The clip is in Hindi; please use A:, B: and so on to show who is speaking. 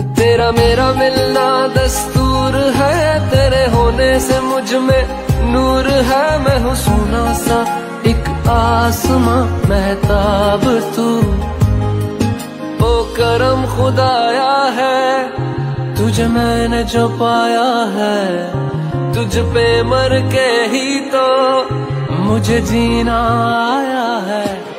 A: तेरा मेरा मिलना दस्तूर है, तेरे होने से मुझ में नूर है। मैं हूँ सोना सा एक आसमां महताब तू, ओ करम खुदाया है तुझे मैंने जो पाया है। तुझ पे मर के ही तो मुझे जीना आया है।